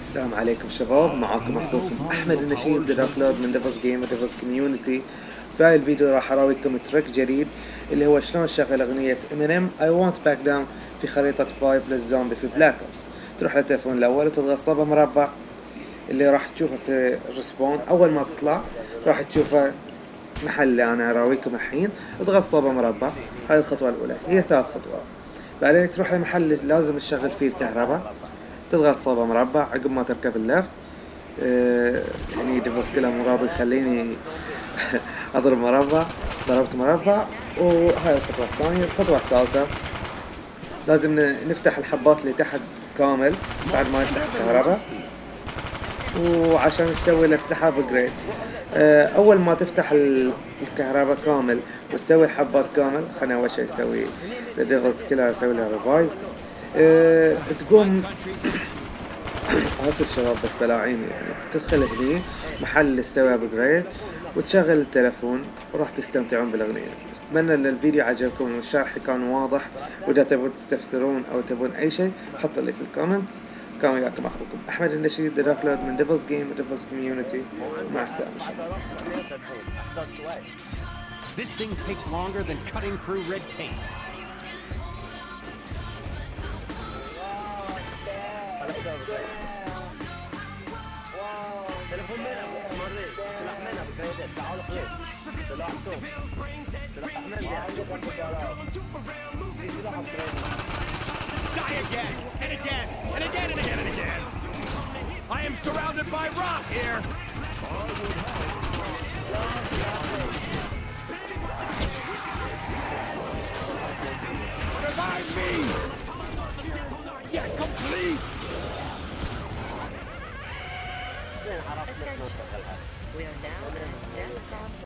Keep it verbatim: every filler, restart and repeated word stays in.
السلام عليكم شباب، معاكم اخوكم احمد النشيد دراكلود من ديفلز جيم وديفلز كوميونتي. في هاي الفيديو راح اراويكم تريك جديد اللي هو شلون نشغل اغنية امينيم I won't back down في خريطة فايف للزومبي في بلاك اوبس. تروح للتليفون الاول وتضغط صوبة مربع اللي راح تشوفه في الريسبون. اول ما تطلع راح تشوفه محل اللي انا اراويكم الحين. اضغط صوبة مربع، هاي الخطوة الاولى، هي ثلاث خطوات. بعدين تروح لمحل اللي لازم تشغل فيه الكهرباء، تضغط صوبة مربع عقب ما تركب اللفت. أه يعني ديفلز كله مو راضي يخليني اضرب مربع، ضربت مربع. وهاي الخطوة الثانية. الخطوة الثالثة لازم نفتح الحبات اللي تحت كامل بعد ما نفتح الكهرباء، وعشان نسوي الاسلحة ابجريد. أه اول ما تفتح الكهرباء كامل وتسوي الحبات كامل، خلينا اول شي اسوي ديفلز كيلر، اسوي لها ريفايف. أه تقوم اسف شباب بس بلاعيني، يعني تدخل هني محل اللي تسوي ابجريد وتشغل التلفون وراح تستمتعون بالاغنية. اتمنى ان الفيديو عجبكم والشرح كان واضح، واذا تبون تستفسرون او تبون اي شيء حطوا لي في الكومنتس. كان وياكم اخوكم احمد النشيد دراكلود من ديفلز جيم وديفلز كوميونتي. مع السلامة شباب. This thing takes longer than cutting through red tape. Die again, and again, and again, and again, and again. I am surrounded by rock here. Revive me! Yeah, complete! Attention. We are now in Death Bomb